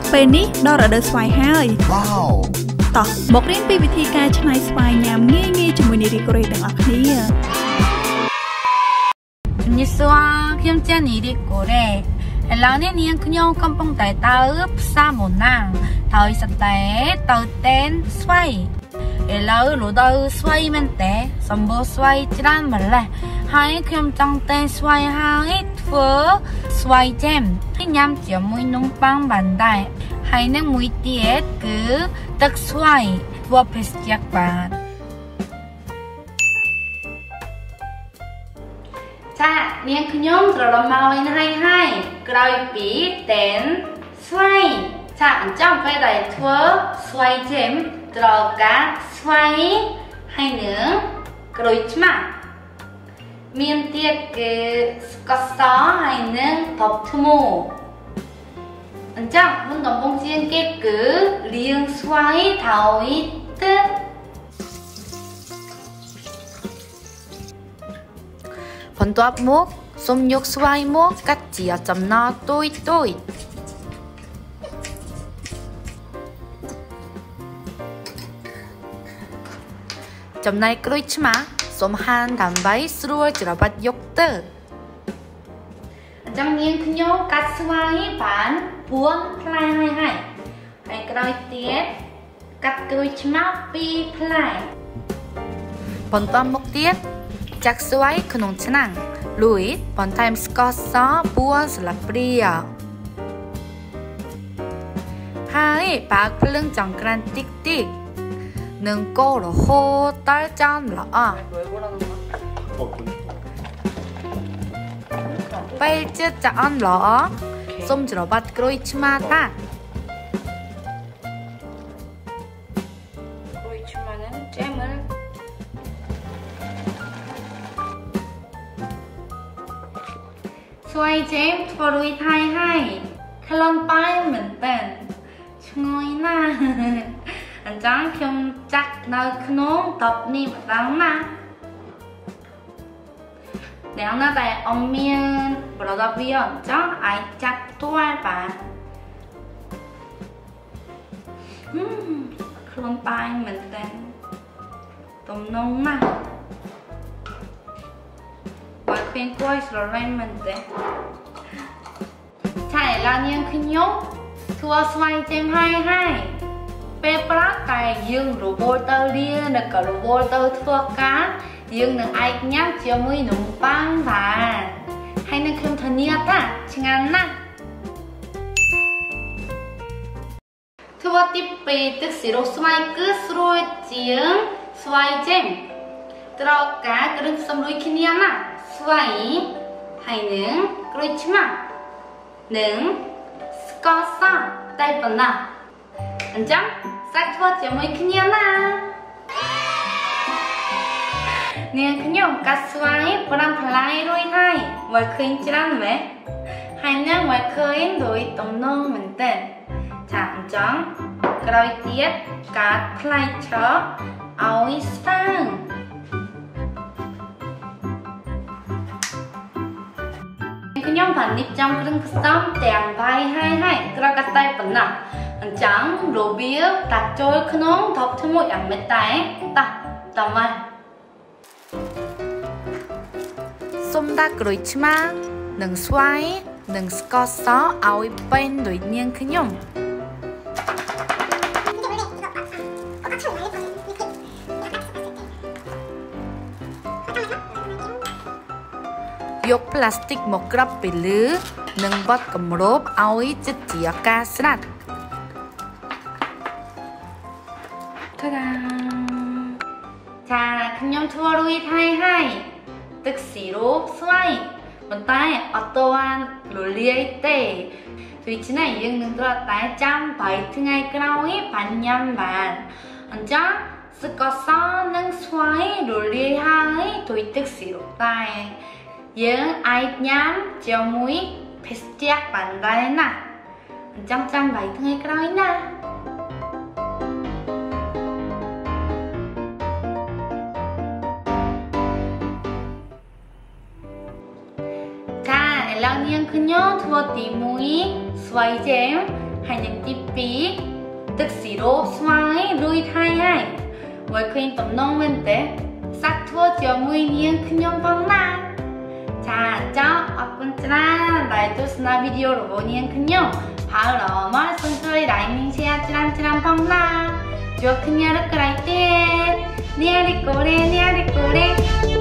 ពេលនេះដល់រដូវស្វាយហើយវ៉ាវតោះមករៀនពីវិធីការច្នៃស្វាយញ៉ាំងាយៗជាមួយនារីកូរ៉េទាំងអស់គ្នាជំរាបសួរខ្ញុំជានារីកូរ៉េឥឡូវនេះនាងខ្ញុំកំពុងតែទៅផ្សារម៉ូណាំងហើយស្ទើទៅតែនស្វាយឥឡូវរដូវស្វាយមែនទេសម្បូរស្វាយច្រើនម្ល៉េះហើយខ្ញុំចង់តែស្វាយហើយធ្វើស្វាយចែមញ៉ាំជាមួយនំប៉័ងបានដែរហើយនឹងមួយទៀតគឺទឹកស្វាយធ្វើភេសជ្ជៈបាទចានាងខ្ញុំត្រឡប់មកវិញហើយក្រោយពីតែនស្វាយចាអញ្ចឹងពេលដែលធ្វើស្វាយចែមត្រូវការស្វាយហើយនឹងក្រូចឆ្មាមានទៀតគឺស្ករសហើយនឹងត្រប់ធ្មូអញ្ចឹងមុនដំបូងជាងគេគឺលាងស្វាយឲ្យទឹកបន្ទាប់មកសូមយកស្វាយមកកាត់ជាចំណោទទុយចំណែកក្រូចឆ្មាសូមហាន់ដើម្បីស្រួលច្របាច់យកទៅអញ្ចឹងនាងខ្ញុំកាត់ស្វាយបាន4ផ្លែហើយក្រោយទៀតកាត់ក្រូចឆ្មា2ផ្លែបន្តមកទៀតចាក់ស្វាយក្នុងឆ្នាំងលួយបន្ថែមស្ករស4ស្លាបព្រាហើយបើកភ្លើងចង្ក្រានតិចនឹងកូររហូតដល់ឆ្អិនល្អពេលជិតឆ្អិនល្អសូមច្របាច់ក្រូចឆ្មាតាក្រូចឆ្មាហ្នឹងចេះមើលស្វាយចេមធ្វើរួចហើយក្លិនបាយមែនតើឈ្ងុយណាស់អញ្ចឹងខ្ញុំចាក់នៅក្នុងតបនេះម្ដងណាអ្នកណាតែអមមានប្រដាប់វាអញ្ចឹងអាចចាក់ទាល់បាទខ្លួនបាយមែនតើទំនងណាស់បើឃើញគួយស្រឡាញ់មែនទេឆៃឡានាងខ្ញុំធ្វើស្វាយចេមហើយពេលប្រាក់តែយើងរវល់ទៅរៀននិងក៏រវល់ទៅធ្វើការយើងនឹងអាចញ៉ាំជាមួយនំប៉័ងបាទហើយនឹងខ្ញុំធានាថាឆ្ងាញ់ណាស់ធ្វើទី2ទឹកស៊ីរ៉ូស្វាយគឺស្រួលជាងស្វាយចេមត្រូវការគ្រឿងផ្សំដូចគ្នាណាស្វាយហើយនឹងក្រូចឆ្មានិងស្ករសតែប៉ុណ្ណោះអញ្ចឹងសាច់ធ្វើជាមួយគ្នាណានាងខ្ញុំកាត់ស្វាយ5ផ្លែរួចហើយមកឃើញច្រើនមែនហើយនឹងមកឃើញដូចតំណងមែនតើចាអញ្ចឹងក្រោយទៀតកាត់ផ្លែឈើឲ្យស្តើងខ្ញុំបាននិយាយគ្រឿងផ្សំទាំងបាយហើយត្រូវកាត់តែប៉ុណ្ណោះអញ្ចឹងរបៀបដាក់ចូលក្នុងថប់ជាមួយអាមេតែតមកសុំដាក់ក្រូចឆ្មានិងស្វាយនិងស្ករសឲ្យពេញដូចនាងខ្ញុំយកផ្លាស្ទិកមកក្របពីលើនិងបត់គម្របឲ្យជិតជាការស្រាត់តាដាចាខ្ញុំធ្វើរួចហើយទឹកស៊ីរ៉ូស្វាយប៉ុន្តែអត់ទាន់រលាយទេដូច្នេះយើងនឹងត្រូវតែចាំ3ថ្ងៃក្រោយបានញ៉ាំបានអញ្ចឹងស្ករសនិងស្វាយរលាយហើយដោយទឹកស៊ីរ៉ូតែយើងអាចញ៉ាំជាមួយភេសជ្ជៈបានដែរណាអញ្ចឹងចាំ3ថ្ងៃក្រោយណាចាឥឡូវនាងខ្ញុំធ្វើទី1ស្វាយចែម hay những tí phí tức xí rô xoay rùi thay hay với khuyên tầm nông bên tế sắc thua cho mùi niên khuyên nhông phong na 자, 아픈트라 라이토스나 비디오로 보니엔군요. 바로 말씀드리 라이밍시아 찌란찌란 펑나. 저 그녀를 그라이때 니아리꼬레